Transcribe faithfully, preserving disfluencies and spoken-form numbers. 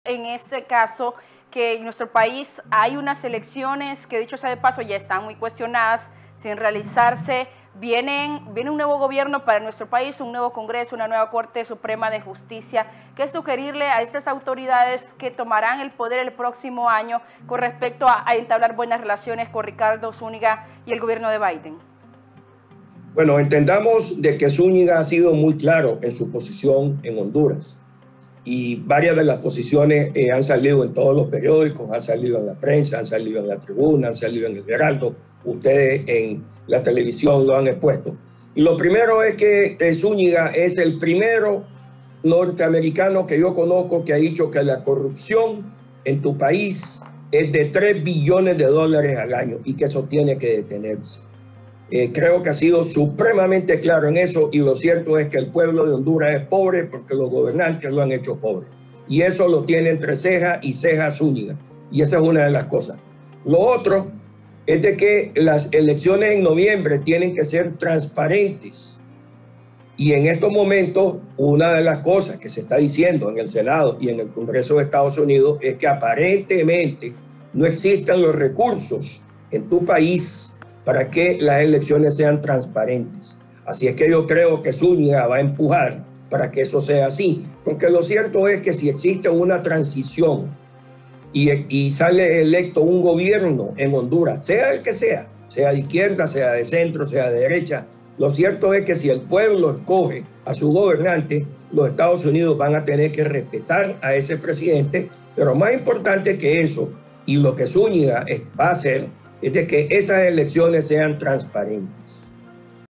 en este caso que en nuestro país hay unas elecciones que, dicho sea de paso, ya están muy cuestionadas, sin realizarse. Vienen, viene un nuevo gobierno para nuestro país, un nuevo Congreso, una nueva Corte Suprema de Justicia. ¿Qué sugerirle a estas autoridades que tomarán el poder el próximo año con respecto a, a entablar buenas relaciones con Ricardo Zúñiga y el gobierno de Biden? Bueno, entendamos de que Zúñiga ha sido muy claro en su posición en Honduras. Y varias de las posiciones eh, han salido en todos los periódicos, han salido en la prensa, han salido en la Tribuna, han salido en el Heraldo. Ustedes en la televisión lo han expuesto. Y lo primero es que eh, Zúñiga es el primero norteamericano que yo conozco que ha dicho que la corrupción en tu país es de tres billones de dólares al año y que eso tiene que detenerse. Eh, creo que ha sido supremamente claro en eso, y lo cierto es que el pueblo de Honduras es pobre porque los gobernantes lo han hecho pobre. Y eso lo tiene entre ceja y ceja Zúñiga. Y esa es una de las cosas. Lo otro es de que las elecciones en noviembre tienen que ser transparentes. Y en estos momentos, una de las cosas que se está diciendo en el Senado y en el Congreso de Estados Unidos es que aparentemente no existen los recursos en tu país para que las elecciones sean transparentes. Así es que yo creo que Zúñiga va a empujar para que eso sea así, porque lo cierto es que si existe una transición y, y sale electo un gobierno en Honduras, sea el que sea, sea de izquierda, sea de centro, sea de derecha, lo cierto es que si el pueblo escoge a su gobernante, los Estados Unidos van a tener que respetar a ese presidente, pero más importante que eso, y lo que Zúñiga va a hacer, es de que esas elecciones sean transparentes.